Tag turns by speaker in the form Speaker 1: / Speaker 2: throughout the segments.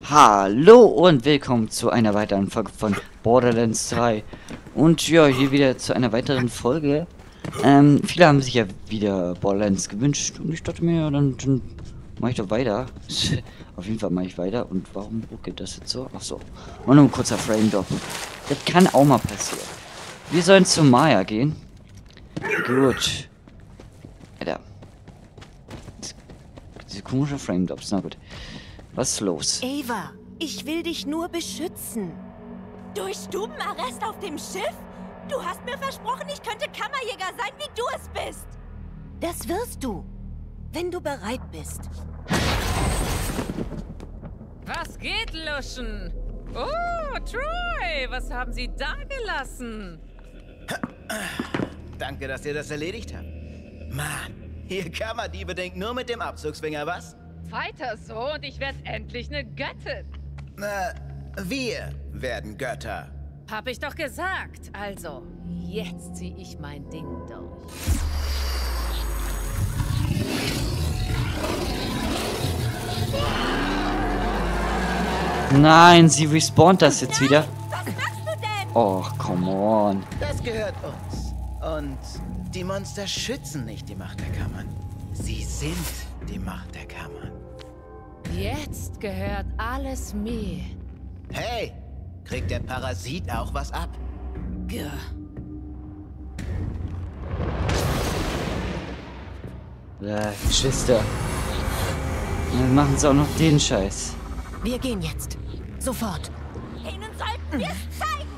Speaker 1: Hallo und willkommen zu einer weiteren Folge von Borderlands 3. Und ja, hier wieder zu einer weiteren Folge. Viele haben sich ja wieder Borderlands gewünscht und ich dachte mir, ja, dann mache ich doch weiter. Auf jeden Fall mache ich weiter. Und warum ruckelt das jetzt so? Ach so, mal nur ein kurzer Frame-Drop. Das kann auch mal passieren. Wir sollen zu Maya gehen. Gut. Alter. Diese komische Frame-Drops, na gut. Was ist los?
Speaker 2: Ava, ich will dich nur beschützen.
Speaker 3: Durch Stubenarrest auf dem Schiff? Du hast mir versprochen, ich könnte Kammerjäger sein, wie du es bist.
Speaker 2: Das wirst du, wenn du bereit bist.
Speaker 4: Was geht, Luschen? Oh, Troy, was haben Sie da gelassen?
Speaker 5: Danke, dass ihr das erledigt habt. Mann, ihr Kammerdiebe denkt nur mit dem Abzugsfinger, was?
Speaker 4: Weiter so und ich werde endlich eine Göttin.
Speaker 5: Na, wir werden Götter.
Speaker 4: Hab ich doch gesagt. Also, jetzt zieh ich mein Ding durch.
Speaker 1: Nein, sie respawnt das jetzt wieder.
Speaker 3: Was machst du denn?
Speaker 1: Oh, come on.
Speaker 5: Das gehört uns. Und die Monster schützen nicht die Macht der Kammern. Sie sind die Macht der Kammern.
Speaker 4: Jetzt gehört alles mir.
Speaker 5: Hey, kriegt der Parasit auch was ab?
Speaker 4: Gah.
Speaker 1: Geschwister. Dann machen sie auch noch den Scheiß.
Speaker 2: Wir gehen jetzt. Sofort.
Speaker 3: Ihnen sollten wir es zeigen.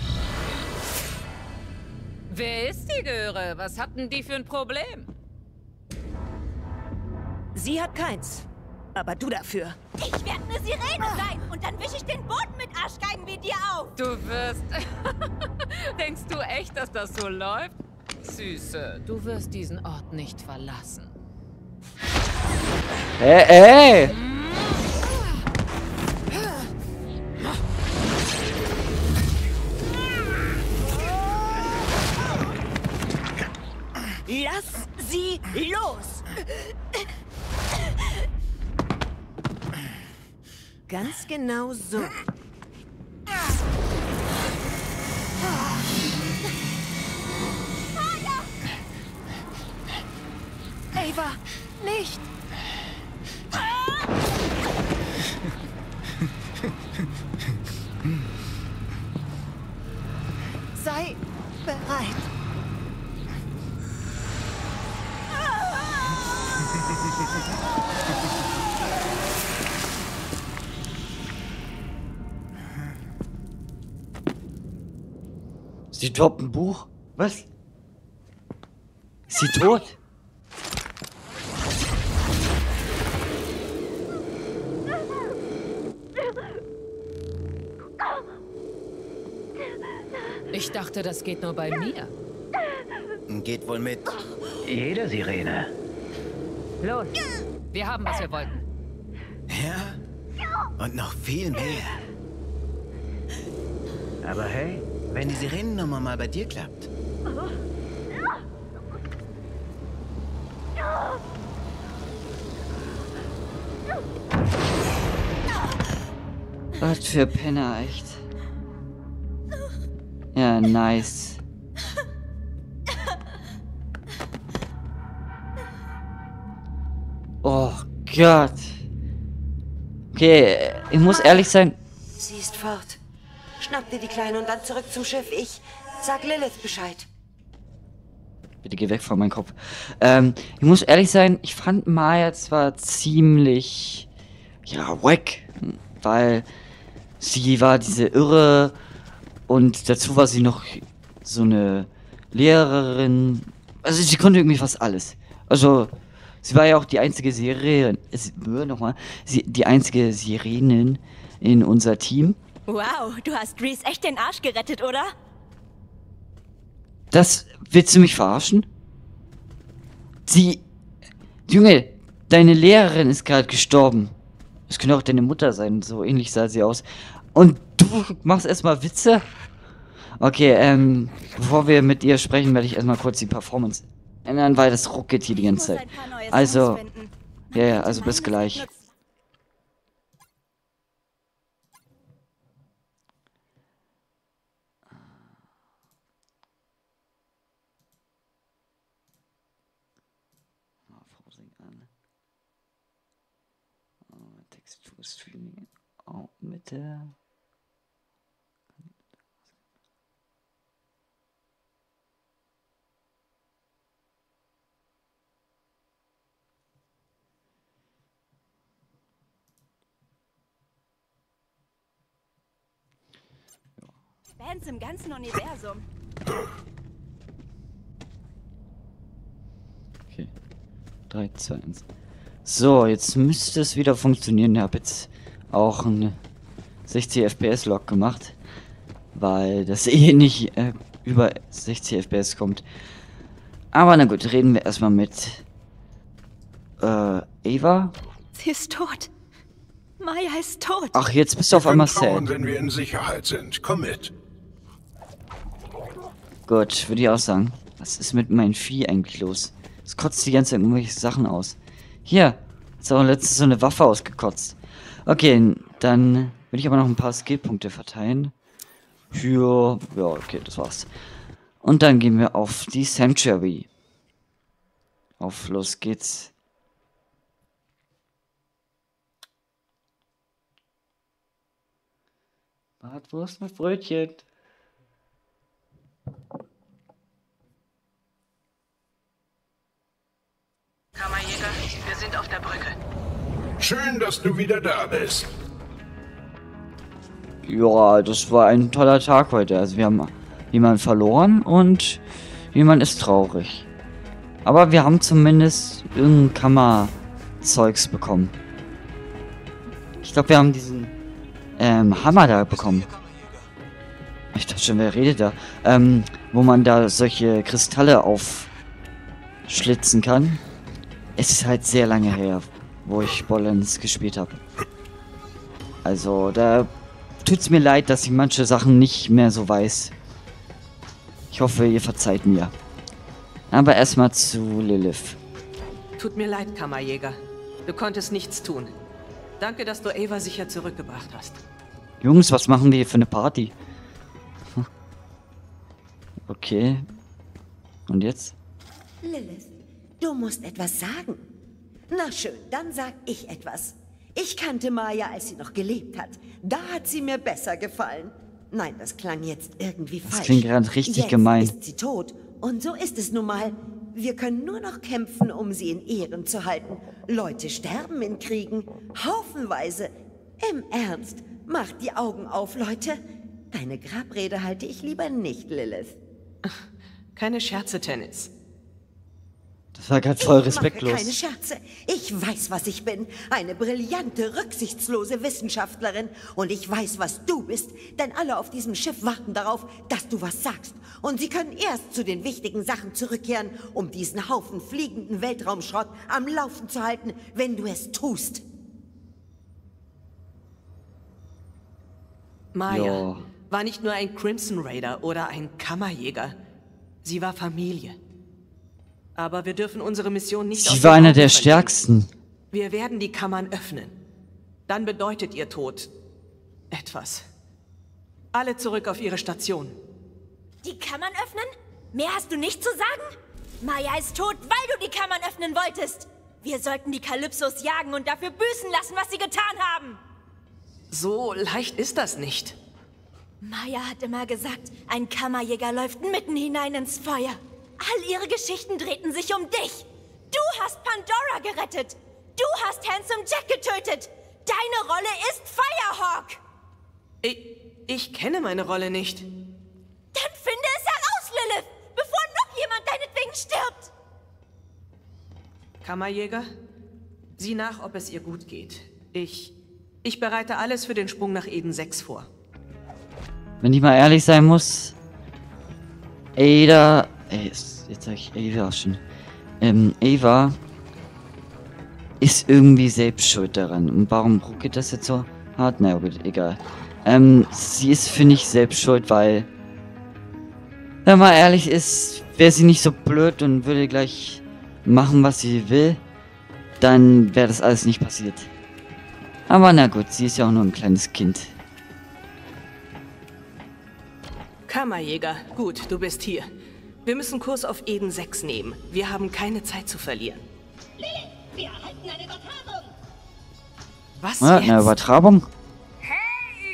Speaker 4: Wer ist die Göre? Was hatten die für ein Problem?
Speaker 2: Sie hat keins. Aber du dafür.
Speaker 3: Ich werde eine Sirene sein und dann wische ich den Boden mit Arschgeigen wie dir auf.
Speaker 4: Du wirst... Denkst du echt, dass das so läuft? Süße, du wirst diesen Ort nicht verlassen.
Speaker 1: Ey!
Speaker 2: Lass sie los! Ganz genau so. Ava, nicht! Sei bereit.
Speaker 1: Sie droppt ein Buch? Was? Ist sie tot?
Speaker 4: Ich dachte, das geht nur bei mir.
Speaker 5: Geht wohl mit
Speaker 6: Jede Sirene.
Speaker 4: Los, wir haben, was wir wollten.
Speaker 5: Ja? Und noch viel mehr.
Speaker 6: Aber hey,
Speaker 5: Wenn die Sirenennummer mal bei dir klappt.
Speaker 1: Was für Penner, echt. Ja, nice. Oh Gott. Okay, ich muss ehrlich sein.
Speaker 2: Sie ist fort. Schnapp dir die Kleine und dann zurück zum Schiff. Ich sag Lilith Bescheid.
Speaker 1: Bitte geh weg von meinem Kopf. Ich muss ehrlich sein, ich fand Maya zwar ziemlich, ja, wack, weil sie war diese Irre und dazu war sie noch so eine Lehrerin. Also sie konnte irgendwie fast alles. Also sie war ja auch die einzige die einzige Sirenin in unser Team.
Speaker 3: Wow, du hast Reese echt den Arsch gerettet, oder?
Speaker 1: Das willst du mich verarschen? Junge, deine Lehrerin ist gerade gestorben. Das könnte auch deine Mutter sein, so ähnlich sah sie aus. Und du machst erstmal Witze? Okay, bevor wir mit ihr sprechen, werde ich erstmal kurz die Performance ändern, weil das ruckelt hier die ganze Zeit. Also, ja, also bis gleich. an. Textur Streaming. Oh, Mitte.
Speaker 3: Bands im ganzen Universum.
Speaker 1: Okay. 3, 2, 1. So, jetzt müsste es wieder funktionieren. Ich habe jetzt auch eine 60 FPS Log gemacht, weil das eh nicht über 60 FPS kommt. Aber na gut, reden wir erstmal mit Ava.
Speaker 3: Sie ist tot. Maya ist tot.
Speaker 1: Ach, jetzt bist du auf einmal
Speaker 7: schauen,
Speaker 1: sad.
Speaker 7: wenn wir in Sicherheit sind. Komm mit.
Speaker 1: Gut, würde ich auch sagen. Was ist mit meinem Vieh eigentlich los? Es kotzt die ganze Zeit irgendwelche Sachen aus. Hier, ist auch letztens so eine Waffe ausgekotzt. Okay, dann will ich aber noch ein paar Skillpunkte verteilen. Für... Ja, okay, das war's. Und dann gehen wir auf die Sanctuary. Auf, los geht's. Bratwurst mit Brötchen.
Speaker 8: Kammerjäger, wir sind auf der Brücke.
Speaker 7: Schön, dass du wieder da bist.
Speaker 1: Ja, das war ein toller Tag heute. Also wir haben jemanden verloren und jemand ist traurig. Aber wir haben zumindest irgendein Kammerzeugs bekommen. Ich glaube, wir haben diesen Hammer da bekommen. Ich dachte schon, wer redet da? Wo man da solche Kristalle aufschlitzen kann. Es ist halt sehr lange her, wo ich Borderlands gespielt habe. Also, da tut's mir leid, dass ich manche Sachen nicht mehr so weiß. Ich hoffe, ihr verzeiht mir. Aber erstmal zu Lilith.
Speaker 8: Tut mir leid, Kammerjäger. Du konntest nichts tun. Danke, dass du Ava sicher zurückgebracht hast.
Speaker 1: Jungs, was machen wir hier für eine Party? Okay. Und jetzt?
Speaker 2: Lilith, du musst etwas sagen. Na schön, dann sag ich etwas. Ich kannte Maya, als sie noch gelebt hat. Da hat sie mir besser gefallen. Nein, das klang jetzt irgendwie falsch.
Speaker 1: Das klingt gerade richtig
Speaker 2: jetzt
Speaker 1: gemein.
Speaker 2: Ist sie tot. Und so ist es nun mal. Wir können nur noch kämpfen, um sie in Ehren zu halten. Leute sterben in Kriegen. Haufenweise. Im Ernst. Macht die Augen auf, Leute. Deine Grabrede halte ich lieber nicht, Lilith.
Speaker 8: Keine Scherze, Tennis.
Speaker 1: Das war gerade voll
Speaker 2: Ich mache
Speaker 1: respektlos.
Speaker 2: keine Scherze. Ich weiß, was ich bin. Eine brillante, rücksichtslose Wissenschaftlerin. Und ich weiß, was du bist. Denn alle auf diesem Schiff warten darauf, dass du was sagst. Und sie können erst zu den wichtigen Sachen zurückkehren, um diesen Haufen fliegenden Weltraumschrott am Laufen zu halten, wenn du es tust.
Speaker 8: Maya
Speaker 1: Ja.
Speaker 8: war nicht nur ein Crimson Raider oder ein Kammerjäger. Sie war Familie. Aber wir dürfen unsere Mission nicht aus
Speaker 1: Sie
Speaker 8: den
Speaker 1: war einer
Speaker 8: Augen
Speaker 1: der
Speaker 8: verlieren.
Speaker 1: stärksten.
Speaker 8: Wir werden die Kammern öffnen. Dann bedeutet ihr Tod etwas. Alle zurück auf ihre Station.
Speaker 3: Die Kammern öffnen? Mehr hast du nicht zu sagen? Maya ist tot, weil du die Kammern öffnen wolltest. Wir sollten die Kalypsos jagen und dafür büßen lassen, was sie getan haben.
Speaker 8: So leicht ist das nicht.
Speaker 3: Maya hat immer gesagt, ein Kammerjäger läuft mitten hinein ins Feuer. All ihre Geschichten drehten sich um dich. Du hast Pandora gerettet. Du hast Handsome Jack getötet. Deine Rolle ist Firehawk.
Speaker 8: Ich kenne meine Rolle nicht.
Speaker 3: Dann finde es heraus, Lilith, bevor noch jemand deinetwegen stirbt.
Speaker 8: Kammerjäger, sieh nach, ob es ihr gut geht. Ich bereite alles für den Sprung nach Eden 6 vor.
Speaker 1: Wenn ich mal ehrlich sein muss, Ada, jetzt sag ich Ava schon. Ava ist irgendwie selbst schuld daran. Und warum ruckelt das jetzt so hart? Na gut, egal. Sie ist, finde ich, selbst schuld, weil, wenn man ehrlich ist, wäre sie nicht so blöd und würde gleich machen, was sie will, dann wäre das alles nicht passiert. Aber na gut, sie ist ja auch nur ein kleines Kind.
Speaker 8: Kammerjäger, gut, du bist hier. Wir müssen Kurs auf Eden 6 nehmen. Wir haben keine Zeit zu verlieren. Was
Speaker 1: Ja,
Speaker 8: jetzt?
Speaker 1: eine Übertragung.
Speaker 4: Hey,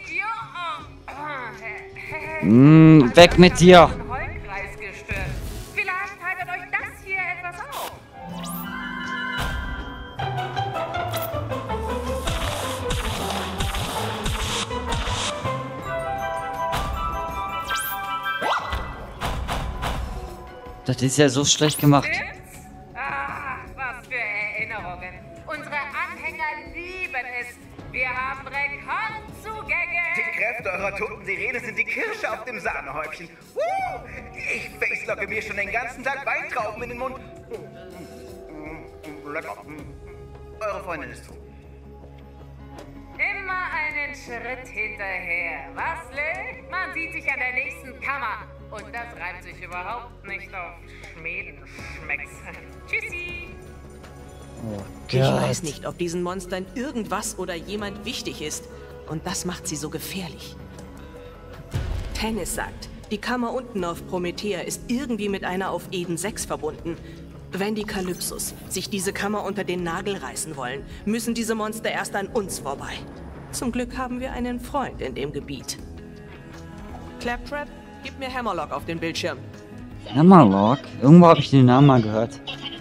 Speaker 4: Idioten!
Speaker 1: Weg mit dir!
Speaker 4: Heulkreis gestört. Vielleicht haltet euch das hier etwas auf.
Speaker 1: Das ist ja so schlecht gemacht.
Speaker 4: Ach, was für Erinnerungen. Unsere Anhänger lieben es. Wir haben Rekordzugänge.
Speaker 5: Die Kräfte eurer toten Sirene sind die Kirsche auf dem Sahnehäubchen. Ich facelocke mir schon den ganzen Tag Weintrauben in den Mund. Lecker. Eure Freundin ist tot.
Speaker 4: Immer einen Schritt hinterher. Was, Lil? Man sieht sich an der nächsten Kammer. Und das reimt sich überhaupt nicht auf Schmedenschmecks. Tschüssi.
Speaker 1: Oh
Speaker 8: Ich
Speaker 1: Gott.
Speaker 8: weiß nicht, ob diesen Monstern irgendwas oder jemand wichtig ist. Und das macht sie so gefährlich. Tennis sagt, die Kammer unten auf Promethea ist irgendwie mit einer auf Eden 6 verbunden. Wenn die Kalypsos sich diese Kammer unter den Nagel reißen wollen, müssen diese Monster erst an uns vorbei. Zum Glück haben wir einen Freund in dem Gebiet. Claptrap, gib mir Hammerlock auf den Bildschirm.
Speaker 1: Hammerlock? Irgendwo habe ich den Namen mal gehört.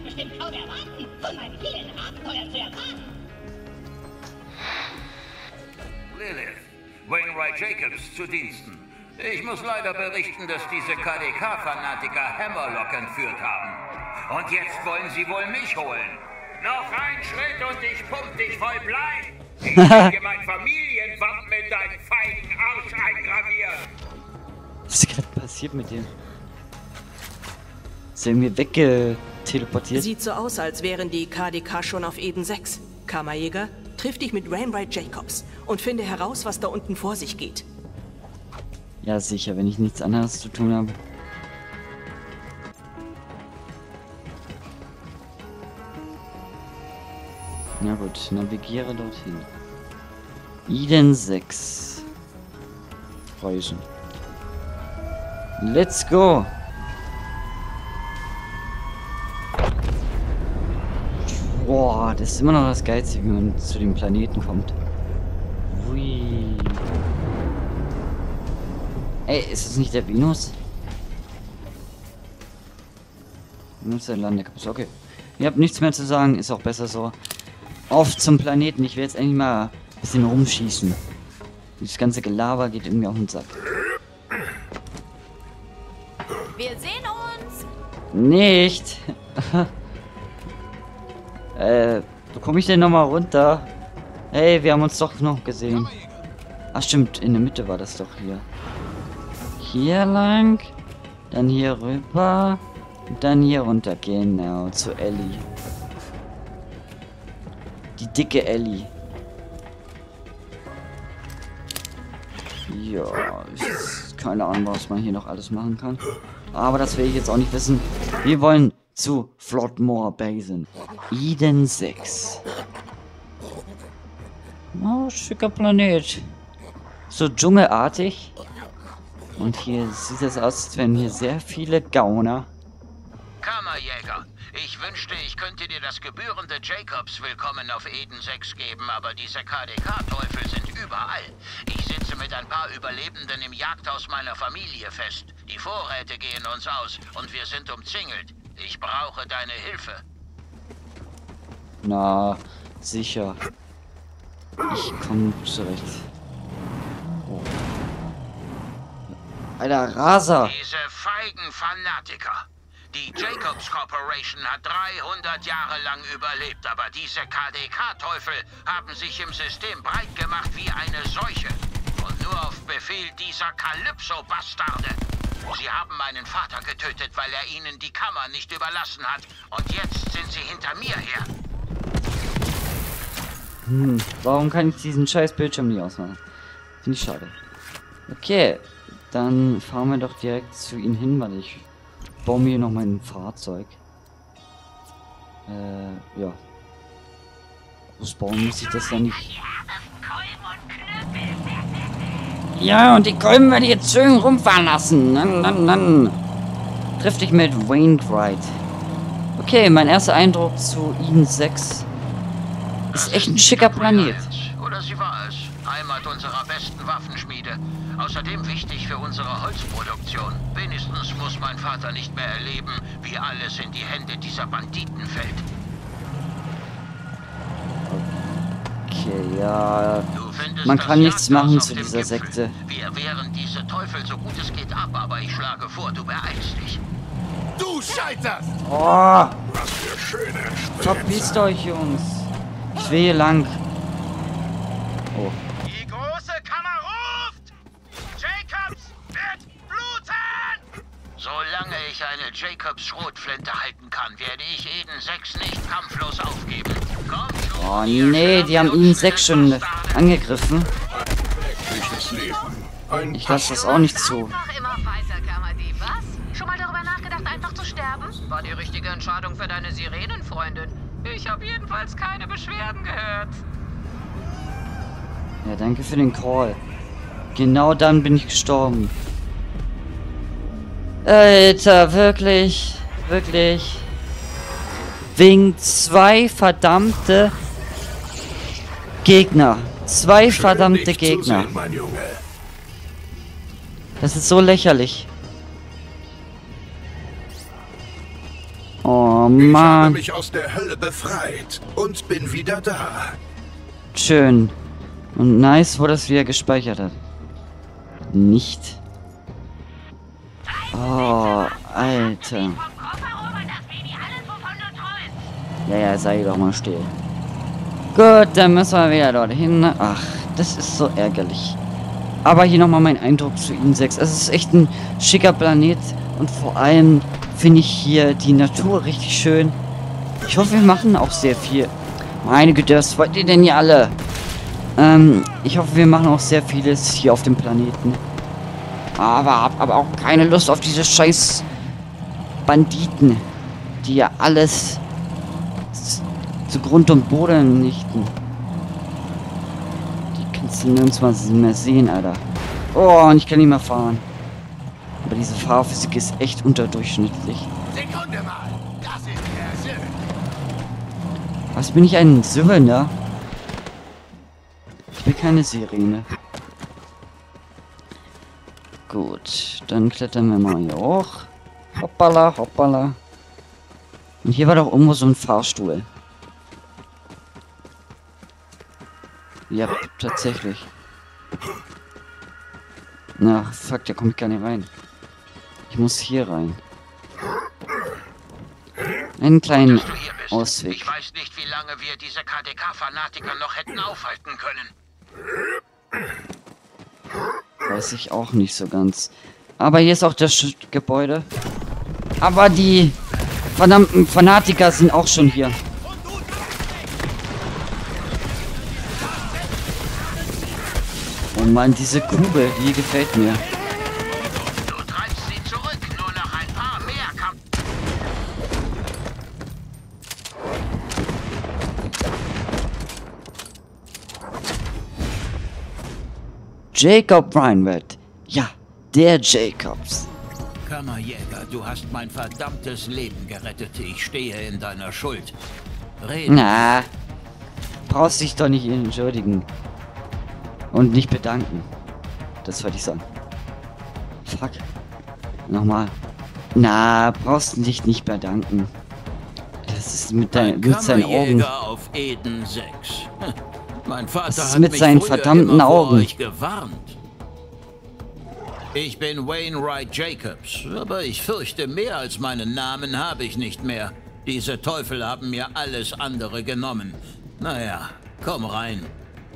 Speaker 9: Lilith, Wainwright Jacobs zu Diensten. Ich muss leider berichten, dass diese KDK-Fanatiker Hammerlock entführt haben. Und jetzt wollen sie wohl mich holen. Noch ein Schritt und ich pump dich voll Blei. Ich will dir mein Familienwappen in deinen feigen Arsch eingravieren.
Speaker 1: Was ist gerade passiert mit dem? Ist er irgendwie weggeteleportiert?
Speaker 8: Sieht so aus, als wären die KDK schon auf Eden 6. Kammerjäger, triff dich mit Wainwright Jacobs und finde heraus, was da unten vor sich geht.
Speaker 1: Ja, sicher, wenn ich nichts anderes zu tun habe. Na gut, navigiere dorthin. Eden 6. Reisen. Let's go! Boah, das ist immer noch das Geilste, wie man zu dem Planeten kommt. Hui. Ey, ist das nicht der Venus? Venus der Landekapsel, okay. Ihr habt nichts mehr zu sagen, ist auch besser so. Auf zum Planeten, ich will jetzt endlich mal ein bisschen rumschießen. Das ganze Gelaber geht irgendwie auf den Sack.
Speaker 3: Wir sehen uns!
Speaker 1: Nicht! Wo komme ich denn nochmal runter? Hey, wir haben uns doch noch gesehen. Ach stimmt, in der Mitte war das doch hier. Hier lang, dann hier rüber und dann hier runter. Genau, zu Ellie. Die dicke Ellie. Ja, keine Ahnung, was man hier noch alles machen kann. Aber das will ich jetzt auch nicht wissen. Wir wollen zu Floodmore Basin. Eden 6. Oh, schicker Planet. So dschungelartig. Und hier sieht es aus, als wären hier sehr viele Gauner.
Speaker 9: Kammerjäger, ich wünschte, ich könnte dir das gebührende Jacobs-Willkommen auf Eden 6 geben, aber diese KDK-Teufel sind überall. Ich sitze mit ein paar Überlebenden im Jagdhaus meiner Familie fest. Die Vorräte gehen uns aus und wir sind umzingelt. Ich brauche deine Hilfe.
Speaker 1: Na, sicher. Ich komme zurecht. Oh. Alter, Raser!
Speaker 9: Diese feigen Fanatiker. Die Jacobs Corporation hat 300 Jahre lang überlebt, aber diese KDK-Teufel haben sich im System breit gemacht wie eine Seuche. Und nur auf Befehl dieser Kalypso-Bastarde. Sie haben meinen Vater getötet, weil er ihnen die Kammer nicht überlassen hat. Und jetzt sind sie hinter mir her.
Speaker 1: Warum kann ich diesen scheiß Bildschirm nicht ausmachen? Finde ich schade. Okay, dann fahren wir doch direkt zu ihnen hin, weil ich baue mir noch mein Fahrzeug. Ja. Ausbauen muss ich das ja nicht. Ja, und die Kolben werde ich jetzt schön rumfahren lassen. Triff dich mit Wainwright. Okay, mein erster Eindruck zu Eden 6 ist echt ein schicker Planet.
Speaker 9: Oder sie war es. Heimat unserer besten Waffenschmiede. Außerdem wichtig für unsere Holzproduktion. Wenigstens muss mein Vater nicht mehr erleben, wie alles in die Hände dieser Banditen fällt.
Speaker 1: Okay, ja. Man kann nichts machen zu dieser Sekte.
Speaker 9: Wir wehren diese Teufel so gut es geht ab, aber ich schlage vor, du beeilst dich.
Speaker 5: Du scheiterst!
Speaker 1: Oh,
Speaker 7: Was für schöne
Speaker 1: verpisst euch, Jungs. Ich will hier lang. Oh.
Speaker 9: Die große Kammer ruft! Jacobs wird bluten! Solange ich eine Jacobs-Schrotflinte halten kann, werde ich Eden 6 nicht kampflos aufgeben. Kommt schon,
Speaker 1: Oh nee, die haben Eden 6 schon angegriffen.
Speaker 7: Durch das Leben. Ein
Speaker 1: Ich lasse das auch nicht zu.
Speaker 4: Einfach immer weiter, Kammerdieb, was? Schon mal darüber nachgedacht, einfach zu sterben? War die richtige Entscheidung für deine Sirenenfreundin. Ich habe jedenfalls keine Beschwerden gehört.
Speaker 1: Ja, danke für den Call. Genau dann bin ich gestorben. Alter, wirklich. Wirklich. Wegen 2 verdammte Gegner. 2
Speaker 7: Schön,
Speaker 1: verdammte
Speaker 7: dich zu
Speaker 1: Gegner.
Speaker 7: sehen, mein Junge.
Speaker 1: Das ist so lächerlich. Oh
Speaker 7: Ich habe
Speaker 1: Mann.
Speaker 7: mich aus der Hölle befreit und bin wieder da.
Speaker 1: Schön. Und nice, wo das wieder gespeichert hat. Nicht. Oh, Alter. Ja, sei doch mal still. Gut, dann müssen wir wieder dorthin. Ach, das ist so ärgerlich. Aber hier nochmal mein Eindruck zu Eden 6. Es ist echt ein schicker Planet. Und vor allem finde ich hier die Natur richtig schön. Ich hoffe, wir machen auch sehr viel. Meine Güte, was wollt ihr denn hier alle? Ich hoffe, wir machen auch sehr vieles hier auf dem Planeten. Aber hab aber auch keine Lust auf diese scheiß Banditen, die ja alles zu Grund und Boden nichten. Die kannst du nirgends mal mehr sehen, Alter. Oh, und ich kann nicht mehr fahren. Aber diese Fahrphysik ist echt unterdurchschnittlich.
Speaker 5: Sekunde mal! Das ist der Sinn!
Speaker 1: Was, bin ich ein Söhner? Ich bin keine Sirene. Gut, dann klettern wir mal hier hoch. Hoppala, hoppala. Und hier war doch irgendwo so ein Fahrstuhl. Ja, tatsächlich. Na, fuck, da komme ich gar nicht rein. Ich muss hier rein. Einen kleinen
Speaker 9: Dass du hier bist.
Speaker 1: Ausweg.
Speaker 9: Ich weiß nicht, wie lange wir diese KDK-Fanatiker noch hätten aufhalten können.
Speaker 1: Weiß ich auch nicht so ganz. Aber hier ist auch das Gebäude. Aber die verdammten Fanatiker sind auch schon hier. Oh Mann, diese Kugel, die gefällt mir.
Speaker 9: Du treibst sie zurück. Nur noch ein paar mehr Kampf.
Speaker 1: Jacob Reinwald. Ja, der Jacobs.
Speaker 9: Kammerjäger, du hast mein verdammtes Leben gerettet. Ich stehe in deiner Schuld. Rede.
Speaker 1: Na, brauchst dich doch nicht entschuldigen. Und nicht bedanken. Das wollte ich sagen. Fuck. Nochmal. Na, brauchst dich nicht bedanken. Das ist mit seinen Augen.
Speaker 9: Auf Eden 6. Mein Vater
Speaker 1: Das ist
Speaker 9: hat
Speaker 1: mit
Speaker 9: mich
Speaker 1: seinen
Speaker 9: früher
Speaker 1: verdammten
Speaker 9: immer vor
Speaker 1: Augen.
Speaker 9: euch gewarnt. Ich bin Wainwright Jacobs, aber ich fürchte, mehr als meinen Namen habe ich nicht mehr. Diese Teufel haben mir alles andere genommen. Naja, komm rein.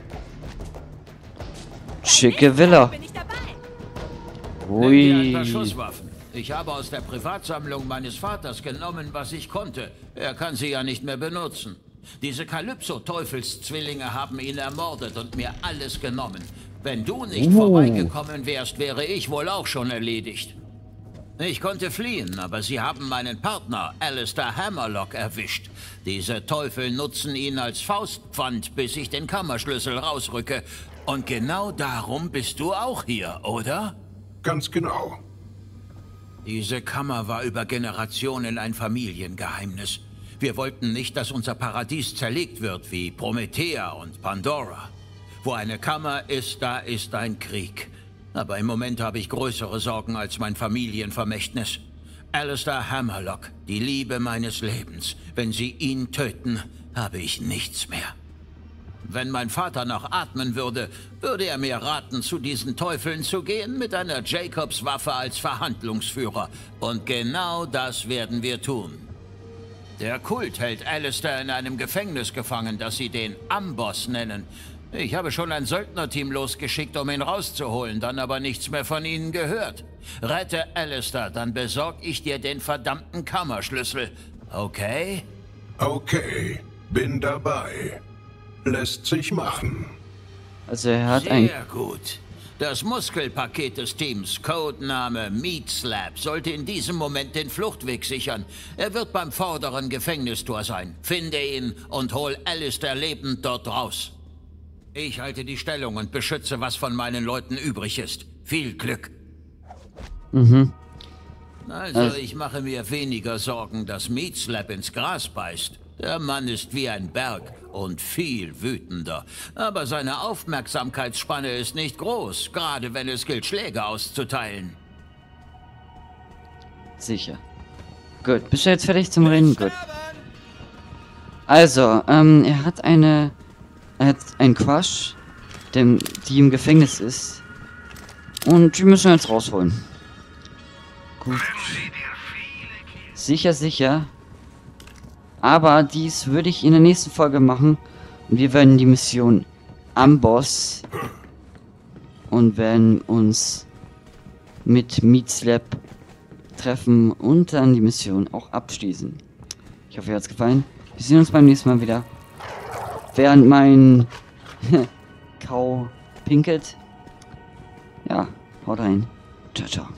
Speaker 1: Schicke Villa.
Speaker 3: Bin ich dabei?
Speaker 9: Nimm dir ein paar
Speaker 1: Ui.
Speaker 9: Schusswaffen. Ich habe aus der Privatsammlung meines Vaters genommen, was ich konnte. Er kann sie ja nicht mehr benutzen. Diese Kalypso-Teufelszwillinge haben ihn ermordet und mir alles genommen. Wenn du nicht vorbeigekommen wärst, wäre ich wohl auch schon erledigt. Ich konnte fliehen, aber sie haben meinen Partner, Alistair Hammerlock, erwischt. Diese Teufel nutzen ihn als Faustpfand, bis ich den Kammerschlüssel rausrücke. Und genau darum bist du auch hier, oder?
Speaker 7: Ganz genau.
Speaker 9: Diese Kammer war über Generationen ein Familiengeheimnis. Wir wollten nicht, dass unser Paradies zerlegt wird wie Promethea und Pandora. Wo eine Kammer ist, da ist ein Krieg. Aber im Moment habe ich größere Sorgen als mein Familienvermächtnis. Alistair Hammerlock, die Liebe meines Lebens. Wenn sie ihn töten, habe ich nichts mehr. Wenn mein Vater noch atmen würde, würde er mir raten, zu diesen Teufeln zu gehen, mit einer Jacobs-Waffe als Verhandlungsführer. Und genau das werden wir tun. Der Kult hält Alistair in einem Gefängnis gefangen, das sie den Amboss nennen. Ich habe schon ein Söldnerteam losgeschickt, um ihn rauszuholen, dann aber nichts mehr von ihnen gehört. Rette Alistair, dann besorg ich dir den verdammten Kammerschlüssel. Okay?
Speaker 7: Okay, bin dabei. Lässt sich machen.
Speaker 1: Also er hat ein...
Speaker 9: Sehr gut. Das Muskelpaket des Teams, Codename Meat Slap, sollte in diesem Moment den Fluchtweg sichern. Er wird beim vorderen Gefängnistor sein. Finde ihn und hol Alistair lebend dort raus. Ich halte die Stellung und beschütze, was von meinen Leuten übrig ist. Viel Glück. Also, ich mache mir weniger Sorgen, dass Meat Slap ins Gras beißt. Der Mann ist wie ein Berg und viel wütender. Aber seine Aufmerksamkeitsspanne ist nicht groß, gerade wenn es gilt, Schläge auszuteilen.
Speaker 1: Sicher. Gut, bist du jetzt fertig zum Reden? Gut. Also, er hat einen Crush, die im Gefängnis ist. Und die müssen wir jetzt rausholen. Gut. Sicher, sicher. Aber dies würde ich in der nächsten Folge machen. Und wir werden die Mission Amboss und werden uns mit Meat Slap treffen und dann die Mission auch abschließen. Ich hoffe, ihr hat es gefallen. Wir sehen uns beim nächsten Mal wieder. Während mein Kau pinkelt. Ja, haut rein. Ciao, ciao.